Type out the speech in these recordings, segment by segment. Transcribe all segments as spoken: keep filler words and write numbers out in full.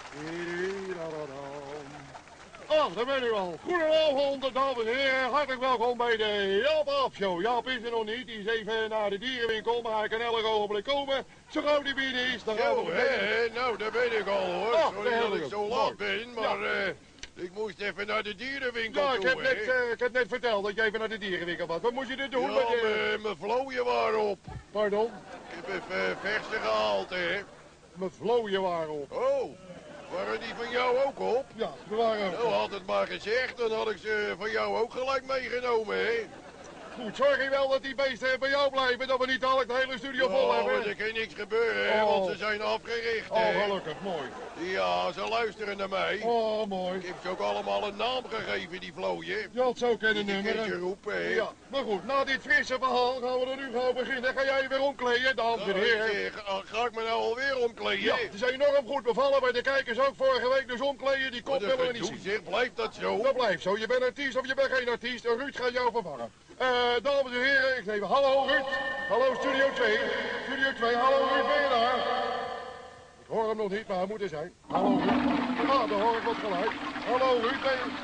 Ah, daar ben u al. Goedenavond, dames en heren. Hartelijk welkom bij de Jaap Aap Show. Jaap is er nog niet. Die is even naar de dierenwinkel, maar hij kan elk ogenblik komen. Zo gauw die binnen is, dan gaan we Zo, hè? Nou, daar ben ik al, hoor. Ah, Sorry daar dat heb ik ik zo hem. laat Mooi. ben, maar eh, ik moest even naar de dierenwinkel Ja, toe, ik heb, hè. net, uh, ik heb net verteld dat je even naar de dierenwinkel was. Wat moest je er doen? Ja, met je... mijn- mijn vlooien waren op. Pardon? Ik heb even verse gehaald, hè. Mijn vlooien waren op. Oh, waren die van jou ook op? Ja, ze waren ook Nou, op. had het maar gezegd, dan had ik ze van jou ook gelijk meegenomen, hè. Goed, zorg je wel dat die beesten bij jou blijven, dat we niet dadelijk de hele studio vol Oh, hebben. maar er kan niks gebeuren, hè, Oh. want ze zijn afgericht, Oh, hè. gelukkig, mooi. Ja, ze luisteren naar mij. Oh, mooi. Ik heb ze ook allemaal een naam gegeven, die vlooien. Je had zo kunnen Die nummer. kun je roepen, hè. Ja, maar goed, na dit frisse verhaal gaan we er nu gauw beginnen. Ga jij je weer omkleden, dames en Nou, heren? ik, eh, ga ik me nou alweer omkleden? Ja, het is enorm goed bevallen bij de kijkers ook vorige week, dus omkleden, die kop Wat willen we een niet gedoe, zien. zeg, blijft dat zo? Dat blijft zo, je bent artiest of je bent geen artiest, en Ruud gaat jou vervangen. Eh, dames en heren, ik neem hallo Ruud, hallo Studio twee, Studio twee, hallo Ruud, ben je daar? Ik hoor hem nog niet, maar hij moet er zijn. Hallo Ruud, ah, daar hoor ik wat geluid. Hallo Ruud, ben je...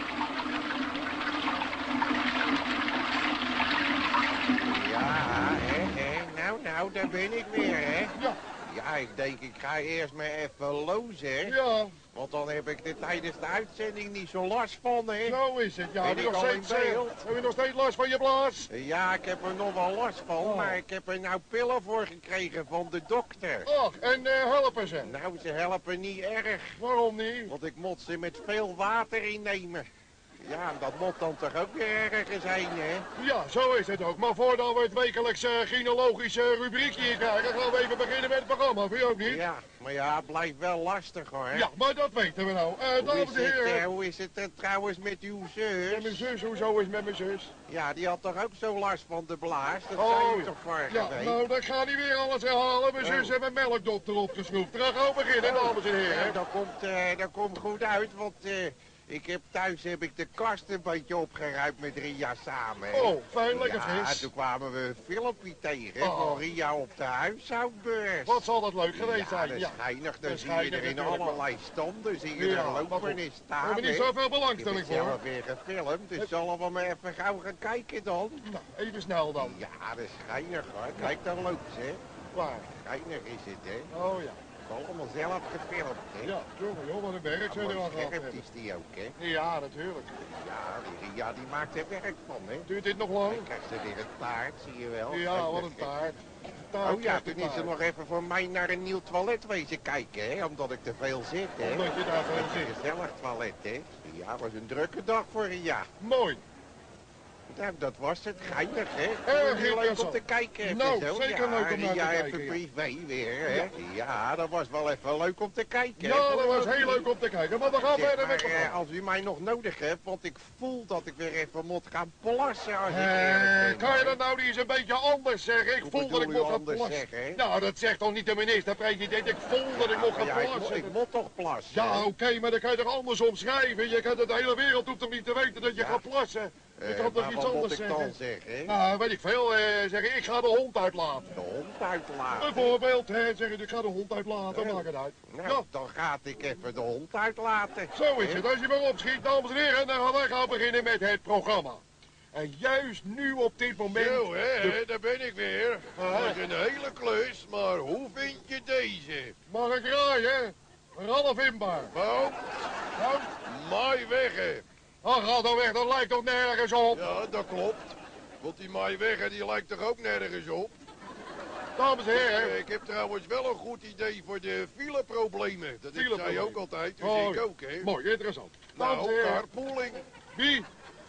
Ja, hè, hè. Nou, nou, daar ben ik weer, hè. Ja, Ja, ik denk ik ga eerst maar even lozen. ja, Want dan heb ik er tijdens de uitzending niet zo last van, hè. zo is het. Ja, Ben heb je ik nog al in steeds, eh, beeld? heb je nog steeds last van je blaas? Ja, ik heb er nog wel last van, Oh. maar ik heb er nou pillen voor gekregen van de dokter. Ach, en uh, helpen ze. Nou, ze helpen niet erg, Waarom niet? want ik moet ze met veel water innemen. Ja, en dat moet dan toch ook weer erger zijn, hè? Ja, zo is het ook. Maar voordat we het wekelijks uh, gynologische rubriekje hier krijgen, gaan we even beginnen met het programma. Vind je ook niet? Ja, maar ja, het blijft wel lastig, hoor. Ja, maar dat weten we nou. Uh, Hoe dames is, en het, eh, heren. hoe is het eh, trouwens met uw Met zus? mijn zus, hoezo is het met mijn zus? Ja, die had toch ook zo last van de blaas? Dat Oh, zei u ja. toch vorige Ja, week? nou, dan gaat hij weer alles herhalen. Mijn zus Oh. heeft een melkdokter opgeschroefd. We gaan gewoon beginnen, dames en Ja, heren. dat komt, eh, dat komt goed uit, want eh, ik heb thuis heb ik de kast een beetje opgeruimd met Ria samen. hè. Oh, fijn, lekker Ja, fris. toen kwamen we een filmpje tegen Oh. van Ria op de huishoudbeurs. Wat zal dat leuk geweest ja, zijn? dat is schijnig. Dan dat is zie je schijnig er in natuurlijk wel. allerlei standen, zie je Ja, er maar lopen goed. en We staan. hebben niet hè. zoveel Ik heb belangstelling het voor. zelf weer gefilmd, dus zullen we maar even gauw gaan kijken dan? Nou, even snel dan. Ja, dat is schijnig hoor. Kijk, dan loopt ze. Waar? Schijnig is het, hè. Oh ja. Het is allemaal zelf gefilmd, hè. Ja, jongen, joh, wat een werk ze er Allemaal aan gehad scherp hebben. is die ook, hè. Ja, natuurlijk. Ja, die Ria die maakt er werk van, hè. Duurt dit nog lang? Dan krijgt ze weer een taart, zie je wel. Ja, wat een taart. Taart Oh ja, krijgt de toen is ze taart. nog even voor mij naar een nieuw toilet wezen kijken, hè. Omdat ik te veel zit, hè. Omdat je daar veel Een zit. gezellig toilet, hè. Ja, het was een drukke dag voor Ria. Mooi. Nou, dat was het. Geinig, hè. Erg Heel leuk om interessant. te kijken even Nou, zo. zeker ja, leuk om naar te Ria kijken, even ja. privé weer, hè. Ja. dat was wel even leuk om te kijken. hè. Ja, dat was heel leuk om te kijken. Maar we gaan Zeg, verder met maar, het eh, programma. als u mij nog nodig hebt, want ik voel dat ik weer even moet gaan plassen als ik eerlijk Eh, ben. kan je dat nou niet eens een beetje anders zeggen? Ik Hoe voel dat ik bedoel moet u gaan anders plassen. zeggen, hè? Nou, dat zegt toch niet de minister-president? Ik voel dat ik moet Maar gaan ja, ik, moet, plassen. ik moet toch plassen. Ja, hè? oké, maar dan kan je toch anders omschrijven? Je kan het de hele wereld hoeft toch niet te weten dat je Ja. gaat plassen? Je Eh, kan toch maar iets wat moet anders ik dan zeggen? zeggen? hè? Nou, weet ik veel. Eh, zeggen, ik ga de hond uitlaten. De hond uitlaten. Bijvoorbeeld, hè, zeggen, ik ga de hond uitlaten, Ja. maak het uit. Nou, Ja. dan ga ik even de hond uitlaten. Zo is Hè? het. Als je maar opschiet, dames en heren, dan gaan wij gaan beginnen met het programma. En juist nu op dit moment... Zo, hè, de- hè, daar ben ik weer. Ah. Dat is een hele klus, maar hoe vind je deze? Mag ik raaien? Ralf Inbaar. Fout, Nou, Maaiwegge. ach, ga dan weg, dat lijkt toch nergens op. Ja, dat klopt. Want die Maaiwegge, die lijkt toch ook nergens op? Dames en heren. Eh, Ik heb trouwens wel een goed idee voor de fileproblemen. Dat heeft zij Fileproblemen. ook altijd, dus Oh, ik ook, hè. Mooi, interessant. Dames en Nou, heren. carpooling. Wie?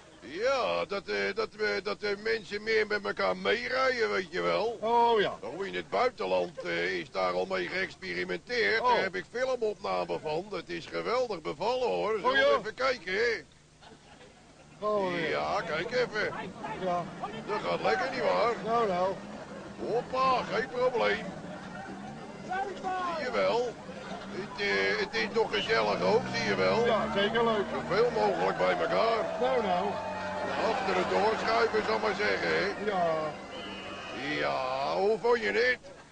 Ja, dat, eh, dat, we, dat de mensen meer met elkaar meerijden, weet je wel. Oh ja. Nou, in het buitenland eh, is daar al mee geëxperimenteerd. Oh. Daar heb ik filmopnamen van. Dat is geweldig bevallen, hoor. Zullen Oh, we ja? even kijken, hè? Oh ja. Ja, kijk even. Ja. Dat gaat lekker, nietwaar? Nou, nou. Hoppa, geen probleem. Zie je wel. Het, eh, het is nog gezellig ook, zie je wel. Ja, zeker leuk. Zoveel mogelijk bij elkaar. Nou, nou. Achter het doorschuiven, zal maar zeggen, hè. Ja. Ja, hoe vond je het?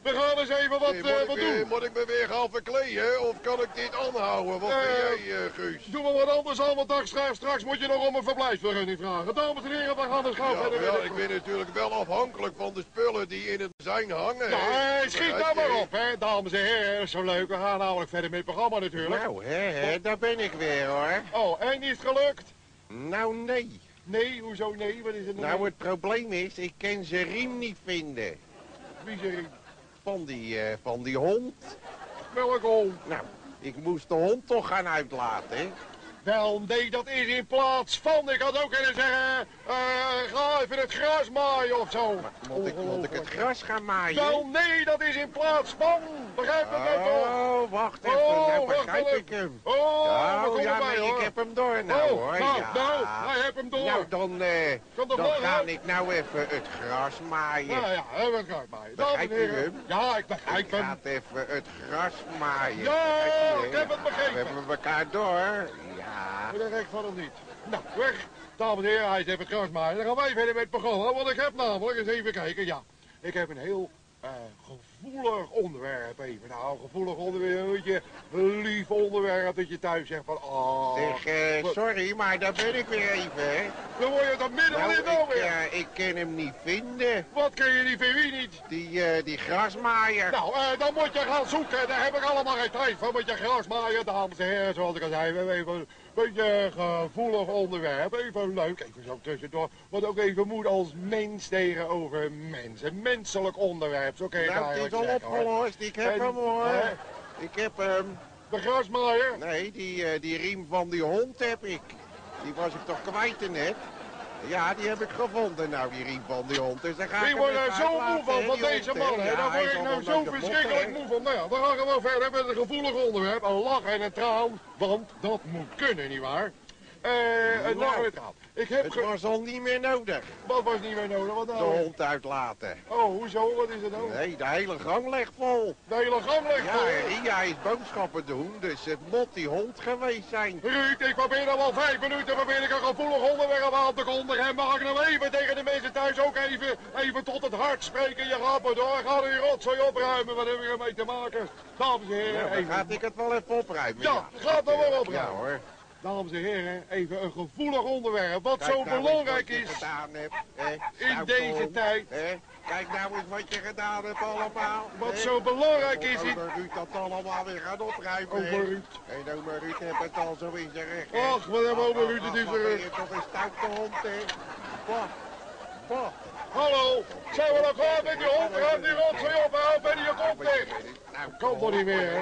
We gaan eens even wat, Hey, uh, moet, wat ik weer, doen. moet ik me weer gaan verkleden of kan ik dit aanhouden? Wat Eh, vind jij, uh, Guus? Doe maar wat anders aan, want straks, straks moet je nog om een verblijfsvergunning vragen. Dames en heren, we gaan eens gauw Ja, verder maar ja, met ik dit- ben natuurlijk wel afhankelijk van de spullen die in het zijn hangen. Ja, hè. eh, schiet Dat nou weet maar je. op, hè, dames en heren. Dat is zo leuk. We gaan namelijk verder met het programma natuurlijk. Nou, hè, hè, daar ben ik weer, hoor. Oh, en is het gelukt? Nou, nee. Nee, hoezo nee? Wat is het Nou, het probleem is, ik kan zijn riem niet vinden. Wie zeg ik? Van die, eh, van die hond. Welke hond? Nou, ik moest de hond toch gaan uitlaten, hè? Wel, nee, dat is in plaats van. Ik had ook kunnen zeggen, eh, ga even het gras maaien of zo. Moet ik, moet ik het gras gaan maaien? Wel, nee, dat is in plaats van. Begrijp je het toch? Oh, wacht even, Oh, nou wacht begrijp wel ik hem. Oh, we Oh, komen ja, bij, nee, hoor. ik heb hem door nou, Oh, hoor. nou, ja. nou, hij heeft hem door. Nou, dan, eh, Kan toch dan wel, ga hè? ik nou even het gras maaien. Ja, ja, hè, wat ga ik bij. Dames en Begrijpt u heren. hem? Ja, ik begrijp Ik hem. ga even het gras maaien. Ja, Begrijpt u, ik hè? heb het begrepen. We hebben elkaar door. Ja. Maar dat recht van hem niet. Nou, weg. Dames en heren, hij is even het gras maaien. Dan gaan wij verder met het programma. Want ik heb namelijk, eens even kijken, ja. Ik heb een heel uh, gevoelig onderwerp even. Nou, gevoelig onderwerp, een beetje een lief onderwerp dat je thuis zegt van, oh. Zeg, eh, wat- sorry, maar daar ben ik weer even, hè. Dan word je dat midden Nou, in nou ik, weer. eh, ik kan hem niet vinden. Wat kun je niet, wie niet? Die, eh, die grasmaaier. Nou, eh, dan moet je gaan zoeken. Daar heb ik allemaal geen tijd van. Moet je gras maaien, dames en heren. Zoals ik al zei, we hebben even een beetje gevoelig onderwerp. Even leuk, even zo tussendoor. Wat ook even moet als mens tegenover mens. Een menselijk onderwerp, zo kun je het Nou, het is eigenlijk al zeggen, hoor. opgelost. Ik heb En, hem, hoor. hè? Ik heb hem. De grasmaaier? Nee, die, eh, die riem van die hond heb ik. Die was ik toch kwijt net. Ja, die heb ik gevonden, nou, die riem van die hond. Dus dan ga ik Ik hem word even er zo moe uitlaten, van, hè, van die deze hond, hè. man. hè. Ja, Daar hij word is ik al nou wel zo leuk de verschrikkelijk mot, hè. moe van. Nou ja, we gaan gewoon verder met een gevoelig onderwerp. Een lach en een traan. Want dat moet kunnen, nietwaar? Eh, een lach en een traan. Ik heb Het ge... was al niet meer nodig, Wat was niet meer nodig? Wat de nou? hond uitlaten. Oh, hoezo? Wat is het nou? Nee, de hele gang ligt vol. De hele gang ligt Ja, vol. Ria is boodschappen doen, dus het moet die hond geweest zijn. Ruud, ik probeer al wel vijf minuten probeer ik een gevoelig onderwerp aan te kondigen. En mag ik nou even tegen de mensen thuis ook even, even tot het hart spreken? Je gaat maar door, ga die rotzooi opruimen. Wat heb je ermee te maken? Dames en heren, Nou, dan even... ga ik het wel even opruimen. Ja, gaat er wel Ja opruimen. hoor. Dames en heren, even een gevoelig onderwerp. Wat Kijk zo nou eens belangrijk wat je is gedaan hebt, hè, in stoute deze hond, tijd. hè. Kijk nou eens wat je gedaan hebt allemaal. Wat hè. zo belangrijk Dan is moet in... Oma Ruud dat allemaal weer gaan opruimen. hè. Over Ruud. En oma Ruud heeft het al zo in zijn recht. hè. Ach, wat hebben we over Ruud, het Ach, is wat er- ben je toch een stoute hond, hè. Bah, bah. Hallo, zijn we nog klaar met die hond? Ruim die rotzooi op, hou ben je kop dicht. Nou, Kan toch niet meer, hè?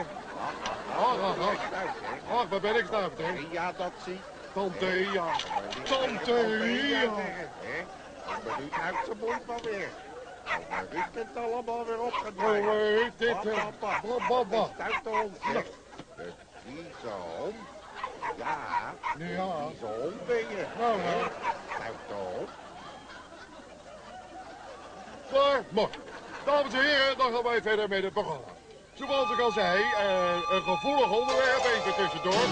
Ach, ach, ach. Snuit, hè. Ach, waar ben ik snuift, hè? Ja, dat zie. Tante Ria. Maar die Tante zeggen, Oma Ria. zeggen, hè. Oma Ruud houdt zijn mond wel weer. Oma Ruud kan het allemaal weer Oh, opgedraaid. eh, dit, Bab, eh, bab, bab. bab, bab, bab. Een stoute hond, zeg. Dus vieze hond. Ja, Ja. een vieze hond ben je. Nou, hè. nou. Stoute hond. Klaar? Mooi. Dames en heren, dan gaan wij verder met het programma. Zoals ik al zei, eh, een gevoelig onderwerp, even tussendoor.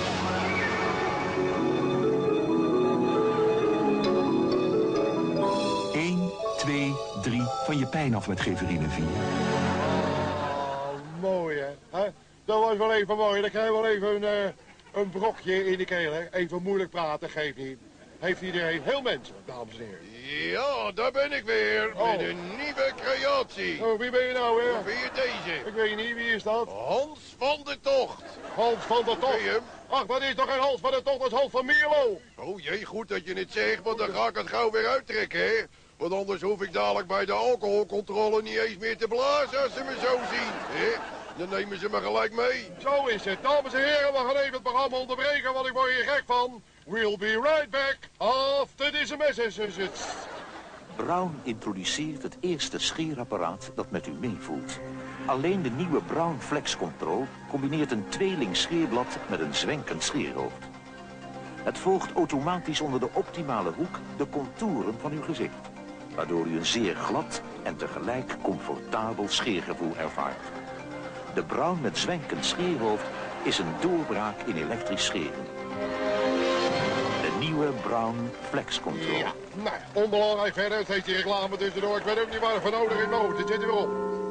één, twee, drie van je pijn af met Geverine vier. Oh, mooi hè. Hè? Dat was wel even mooi. Dan krijg je wel even een, eh, een brokje in de keel. Hè? Even moeilijk praten, geeft niet. Heeft iedereen heel menselijk, dames en heren. Ja, daar ben ik weer. Oh. Met een nieuwe creatie. Oh, wie ben je nou Hoe weer? vind je deze? Ik weet niet, wie is dat? Hans van de Tocht. Hans van der Tocht. Ken je hem? Ach, dat is toch geen Hans van der Tocht, dat is Hans van Mierlo. Oh jee, goed dat je het zegt, want dan ga ik het gauw weer uittrekken, hè. Want anders hoef ik dadelijk bij de alcoholcontrole niet eens meer te blazen als ze me zo zien, hè. Dan nemen ze me gelijk mee. Zo is het. Dames en heren, we gaan even het programma onderbreken, want ik word hier gek van. We'll be right back after deze messages. Brown introduceert het eerste scheerapparaat dat met u meevoelt. Alleen de nieuwe Brown Flex Control combineert een tweeling scheerblad met een zwenkend scheerhoofd. Het volgt automatisch onder de optimale hoek de contouren van uw gezicht, waardoor u een zeer glad en tegelijk comfortabel scheergevoel ervaart. De Brown met zwenkend scheerhoofd is een doorbraak in elektrisch scheren. De nieuwe Brown Flex Control. Ja, nou, onbelangrijk verder. Het heeft die reclame tussendoor. Ik weet ook niet waar het voor nodig is, maar goed, het zit er weer op.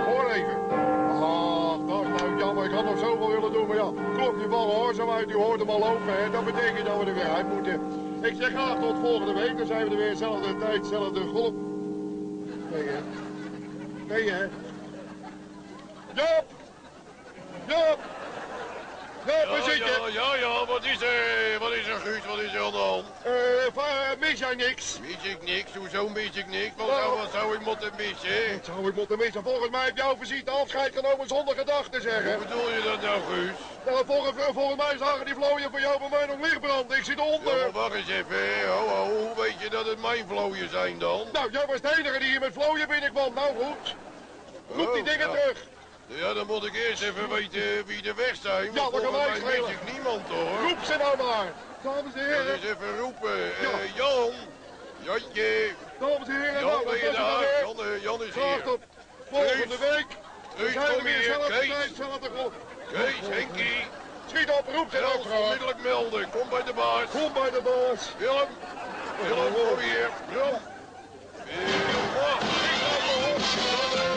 Hoor even. Ach, dat is nou jammer. Ik had nog zoveel willen doen, maar ja. Klokje vallen hoor, zo uit. U hoort hem al lopen, hè. Dat betekent dat we er weer uit moeten. Ik zeg graag tot volgende week. Dan zijn we er weer. Zelfde tijd, zelfde golf. Nee, hè. Nee, hè. Joop! Joop! Joop, waar Ja, zit je? ja, ja, ja, wat is er? Wat is er, Guus? Wat is er aan de hand? Eh, uh, mis jij niks? Mis ik niks? Hoezo mis ik niks? Wat Nou. zou, wat zou ik moeten missen? Wat zou ik moeten missen? Volgens mij heb jouw visite afscheid genomen zonder gedachten zeggen. Hoe bedoel je dat nou, Guus? Nou, volgens, volgens mij zagen die vlooien van jou bij mij nog lichtbranden. Ik zit Ja, onder. maar wacht eens even. Ho, ho, hoe weet je dat het mijn vlooien zijn dan? Nou, jij was de enige die hier met vlooien binnenkwam. Nou goed. Roep die Oh, dingen ja. terug. Ja, dan moet ik eerst even weten wie er weg zijn. Ja, want dat kan volgens mij mij mis schelen. ik niemand, hoor. Roep ze nou maar. Dames en Ja, heren. eens even roepen. Ja. Eh, Jan. Jantje. Dames en heren. Jan, nou, ben dat je was het daar? alweer. Jan, eh, Jan is Graag hier. tot volgende Kees. week. We Kees, zijn er kom weer. hier. Zelfde Kees. tijd, zelfde grond. Kees, Henkie. Schiet op, roep ze nou Els, graag. onmiddellijk melden. Kom bij de baas. Kom bij de baas. Willem. Willem, kom hier. Willem. Willem. Oh, ik laat me op.